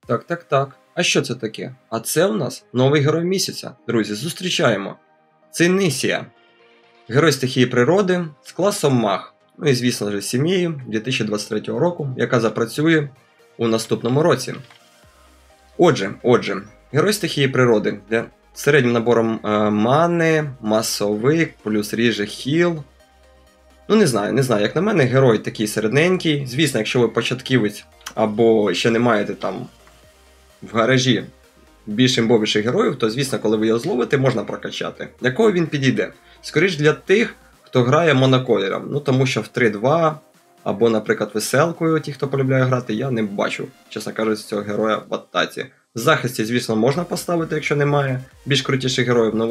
Так. А що це таке? А це у нас новий герой місяця. Друзі, зустрічаємо. Цинисія. Герой стихії природи з класом маг. Ну і звісно ж сім'єю 2023 року, яка запрацює у наступному році. Отже, герой стихії природи. Де середнім набором мани, масовик, плюс ріже хіл. Ну не знаю, як на мене, герой такий середненький. Звісно, якщо ви початківець або ще не маєте там в гаражі більш імбовіших героїв, то звісно, коли ви його зловите, можна прокачати. Для кого він підійде? Скоріш для тих, хто грає моноколером. Ну тому що в 3-2 або, наприклад, веселкою, ті, хто полюбляє грати, я не бачу, чесно кажучи, цього героя в атаці. В захисті, звісно, можна поставити, якщо немає більш крутіших героїв, але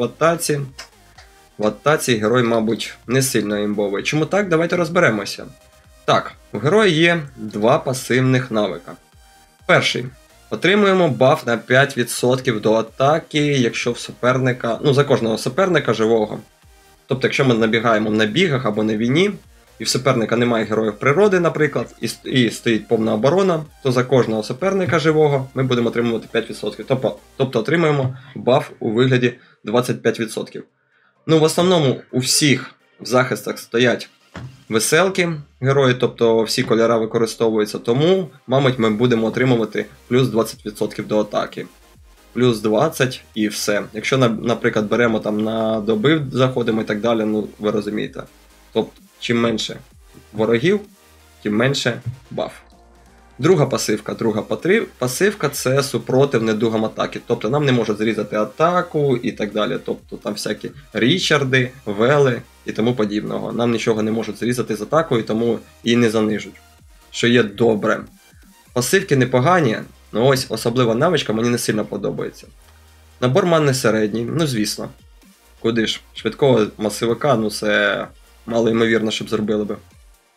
в атаці герой, мабуть, не сильно імбовий. Чому так? Давайте розберемося. Так, у героя є два пасивних навика. Перший. Отримуємо баф на 5% до атаки, якщо в суперника, за кожного суперника живого. Тобто, якщо ми набігаємо в набігах або на війні, і в суперника немає героїв природи, наприклад, і стоїть повна оборона, то за кожного суперника живого ми будемо отримувати 5%. Тобто отримуємо баф у вигляді 25%. В основному у всіх в захистах стоять веселки герої, тобто всі кольори використовуються, тому, мабуть, ми будемо отримувати плюс 20% до атаки. Плюс 20 і все. Якщо, наприклад, беремо там на доби, заходимо і так далі, ви розумієте. Тобто, чим менше ворогів, тим менше баф. Друга пасивка це супротив недугам атаки. Тобто нам не можуть зрізати атаку і так далі. Тобто там всякі Річарди, Вели і тому подібного. Нам нічого не можуть зрізати з атакою, тому і не занижуть. Що є добре. Пасивки непогані, але ось особлива навичка мені не сильно подобається. Набор мани середній, звісно. Куди ж? Швидкого масивика, це мало ймовірно, щоб зробили би.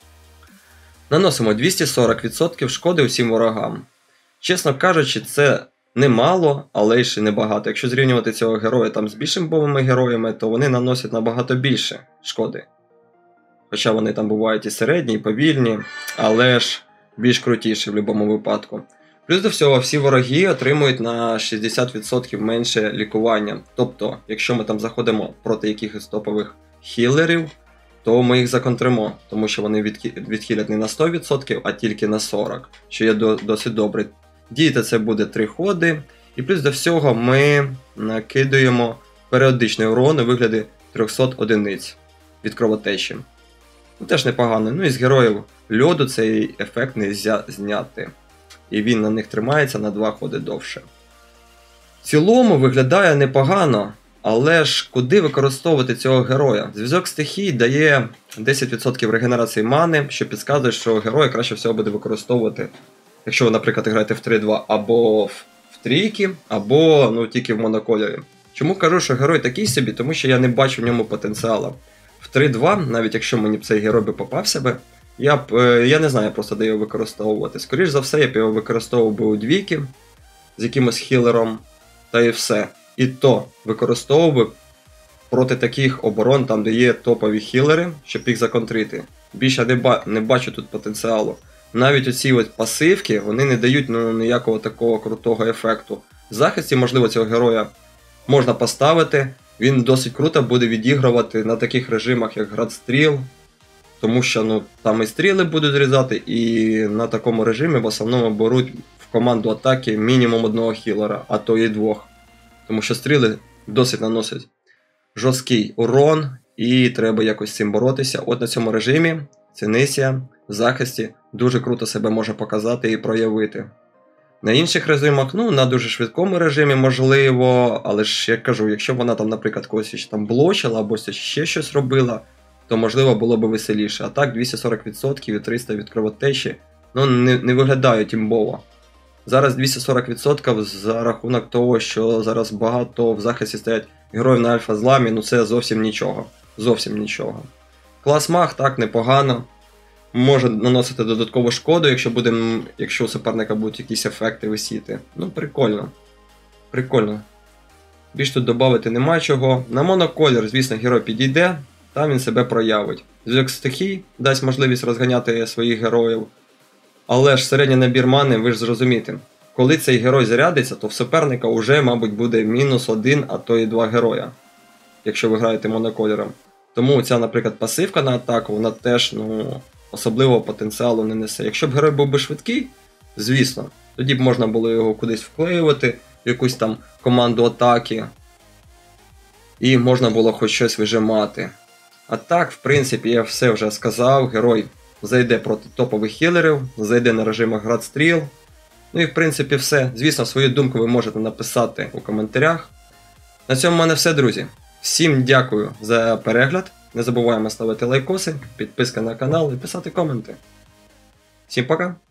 Наносимо 240% шкоди усім ворогам. Чесно кажучи, це немало, але й ще небагато. Якщо зрівнювати цього героя там з більш імбовими героями, то вони наносять набагато більше шкоди. Хоча вони там бувають і середні, і повільні, але ж більш крутіші в будь-якому випадку. Плюс до всього, всі вороги отримують на 60% менше лікування. Тобто, якщо ми там заходимо проти якихось топових хілерів, то ми їх законтримо, тому що вони відхилять не на 100%, а тільки на 40%, що є досить добре. Діяти це буде 3 ходи, і плюс до всього ми накидуємо періодичний урон у вигляді 300 одиниць від кровотечі. Теж непогано. І з героїв льоду цей ефект не можна зняти. І він на них тримається на 2 ходи довше. В цілому виглядає непогано. Але ж куди використовувати цього героя? Зв'язок стихій дає 10% регенерації мани, що підказує, що героя краще всього буде використовувати, якщо ви, наприклад, граєте в 3-2 або в трійки, або тільки в монокольорі. Чому кажу, що герой такий собі? Тому що я не бачу в ньому потенціалу. В 3-2, навіть якщо мені б цей герой би попався би, я не знаю просто, де його використовувати. Скоріше за все, я б його використовував би у двійки з якимось хілером, та і все. І то використовував би проти таких оборон, там де є топові хілери, щоб їх законтрити. Більше не бачу тут потенціалу. Навіть оці пасивки, вони не дають ніякого такого крутого ефекту. В захисті, можливо, цього героя можна поставити, він досить круто буде відігрувати на таких режимах, як Градстріл, тому що там і стріли будуть зрізати, і на такому режимі в основному беруть в команду атаки мінімум 1 хілера, а то і 2. Тому що стріли досить наносять жорсткий урон, і треба якось з цим боротися. От на цьому режимі Цинисія в захисті дуже круто себе може показати і проявити. На інших режимах, на дуже швидкому режимі можливо, але ж, як кажу, якщо вона там, наприклад, когось там блочила або ще щось робила, то можливо було б веселіше. А так 240% і 300 від кровотечі, не виглядають імбово. Зараз 240% за рахунок того, що зараз багато в захисті стоять героїв на альфа-зламі, це зовсім нічого. Зовсім нічого. Клас маг, так, непогано. Може наносити додаткову шкоду, якщо у суперника будуть якісь ефекти висіти. Прикольно. Прикольно. Більш тут додати нема чого. На моноколір, звісно, герой підійде, там він себе проявить. Зв'язок стихій дасть можливість розганяти своїх героїв. Але ж середній набір мани, ви ж зрозумієте, коли цей герой зарядиться, то в суперника вже, мабуть, буде -1, а то і 2 героя, якщо ви граєте монокольором. Тому ця, наприклад, пасивка на атаку, вона теж особливого потенціалу не несе. Якщо б герой був би швидкий, звісно, тоді б можна було його кудись вклеювати, в якусь там команду атаки, і можна було хоч щось вижимати. А так, в принципі, я все вже сказав, герой зайде проти топових хілерів, зайде на режимах градстріл. Ну і в принципі все. Звісно, свою думку ви можете написати у коментарях. На цьому в мене все, друзі. Всім дякую за перегляд. Не забуваємо ставити лайкоси, підписка на канал і писати коменти. Всім пока!